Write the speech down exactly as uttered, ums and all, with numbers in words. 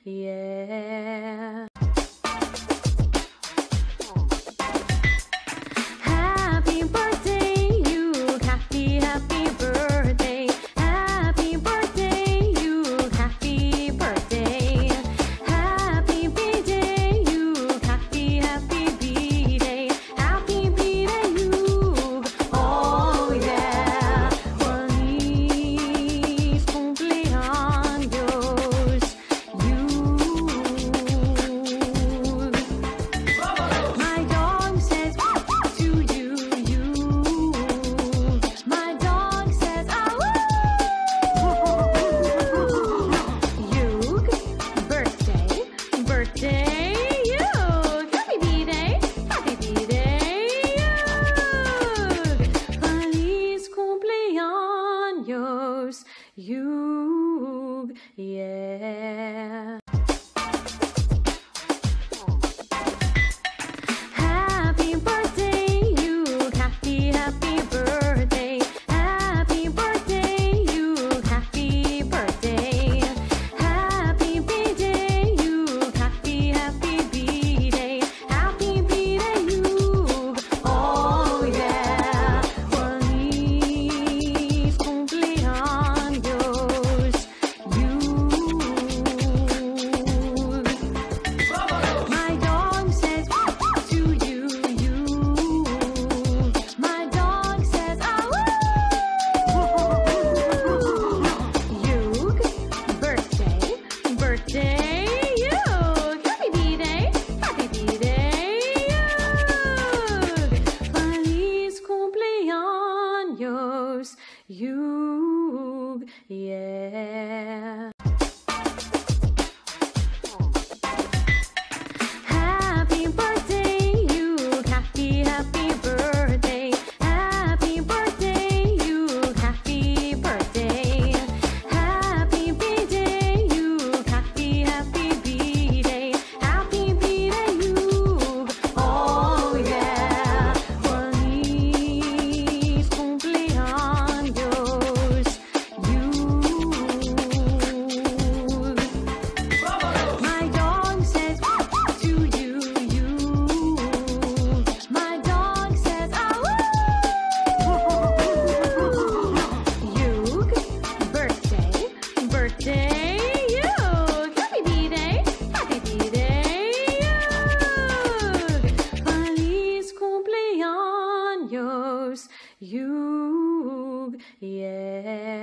yeah. Happy birthday, you, happy, happy birthday. Happy birthday, you, happy birthday. Happy birthday, you, happy, happy birthday. Happy birthday, you, oh yeah. Feliz cumpleaños, you. My dog says to you, you. My dog says, ah, you. Birthday, birthday, you. Happy birthday, happy birthday, you. Feliz cumpleaños, you, yeah. Happy birthday, you, happy, happy birthday. Happy birthday, you, happy birthday. Happy birthday, you, happy, happy birthday. Happy birthday, you, oh yeah. Feliz cumpleaños, you. My dog says to you, you. My dog says, ah, you. Birthday, birthday, you. Happy birthday, happy birthday, you. Feliz cumpleaños, you, yeah. Happy birthday, you, happy, happy birthday. Happy birthday, you, happy birthday. Happy birthday, you, happy, happy birthday. Happy birthday, you, oh yeah. Feliz cumpleaños, you. My dog says to you, you. My dog says, ah, you. Birthday, birthday, you. Happy birthday, happy birthday, you. Feliz cumpleaños, you, yeah.